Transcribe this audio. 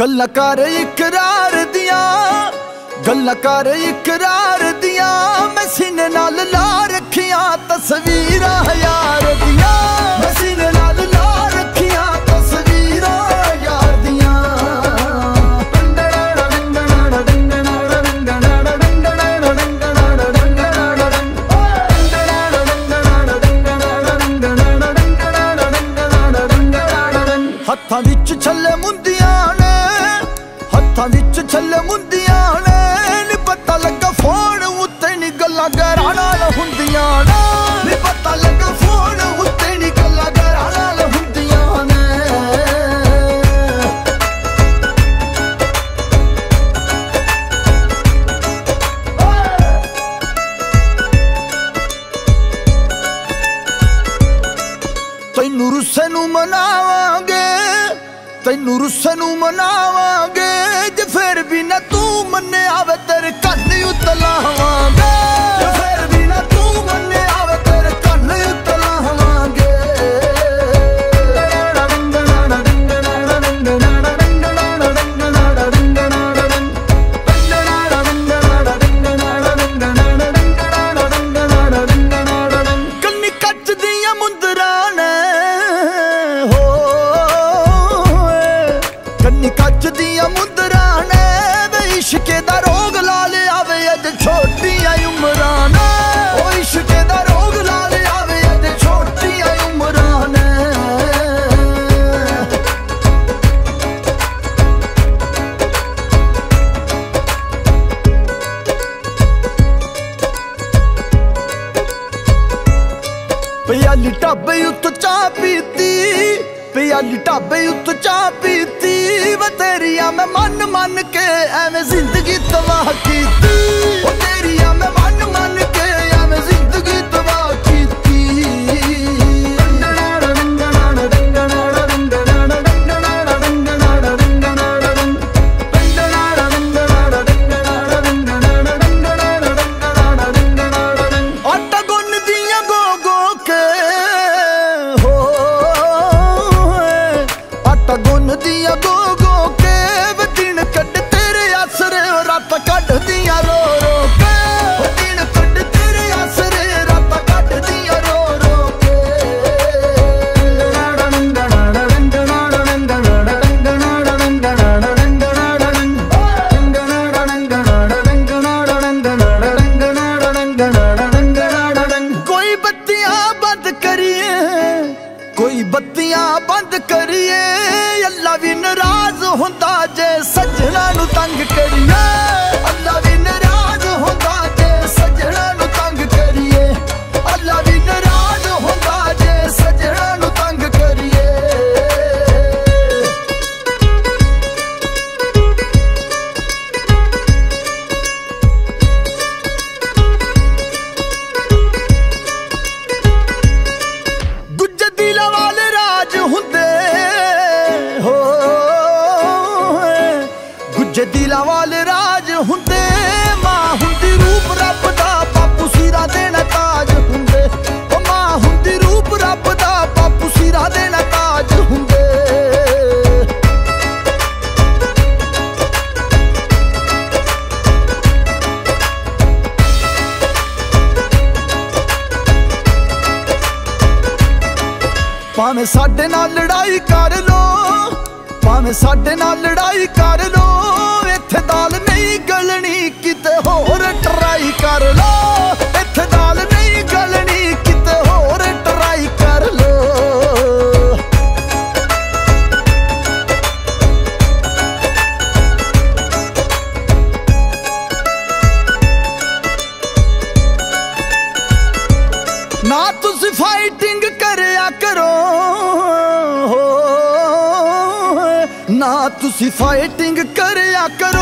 गल्लां कर इकरार दियां, गल्लां कर इकरार दियां। मैं सीने नाल ला रखियां तस्वीरां यार दियां, मैं सीने नाल ला रखियां तस्वीरां यार दियां। हत्थां विच छल्ले मुंदियां ने, हत्थां विच छल्ले मुंदियां ने। नी पता लगा फोन उत्ते नी गल्लां घरां नाल हुंदियां ने, नी पता लगा फोन उत्ते नी गल्लां घरां नाल हुंदियां ने। तैनू रुस्से नू मनावांगे, तैनू रुस्से नू मनावांगे। जे फिर भी ना तू मन्ने आवे तेरे कन्न उतलावांगे, जे फिर भी ना तू मन्ने आवे तेरे कन्न उतलावांगे। कन्नी कच दियां मुंदरां ने, कन्नी कच दियां मुंदरां ने। वे इश्के दा रोग ला लिया वे अज छोटियां उमरां ने, ओ इश्के दा रोग ला लिया वे अज छोटियां उमरां ने। प्याली ढाबे उत्त चाह पीती, प्याली ढाबे उत्त चाह पीती। वे तेरिया मैं मन मन के एवें जिंदगी तबाह कीती, ओ तेरिया मैं मन मन के एवें जिंदगी तबाह कीती। आटा गुन दियां गो गो के, हो आटा गुन दियां गो गो के। वे दिन कट तेरे आसरे रात कट दियां रो रो के, ओ दिन कट तेरे आसरे रात कट दियां रो रो के। कोई बत्तियां बंद करिए, कोई बत्तियां बंद करिए। अल्लाह भी नाराज हुंदा जे सजना नू तंग करिए, अल्लाह भी नाराज हुंदा जे सजना नू तंग करिए, अल्लाह भी नाराज हुंदा जे सजना नू तंग करिए। गुज्जे दिलां वाले राज हुंदे, हो गुज्जे दिलां वाले राज हुंदे। मां हुंदी रूप रब दा बापू सिरा देना ताज हुंदे, ओ मां हुंदी रूप रब दा बापू सिरा देना ताज हुंदे। भावें साडे नाल लड़ाई कर लो, भावें साडे नाल लड़ाई कर लो। इत्थे दाल नहीं गलनी किते होर ट्राई कर लो, इत्थे दाल नहीं गलनी किते होर ट्राई कर लो। ना तुसी फाइटिंग करया करो, ना तुसी फाइटिंग करया करो।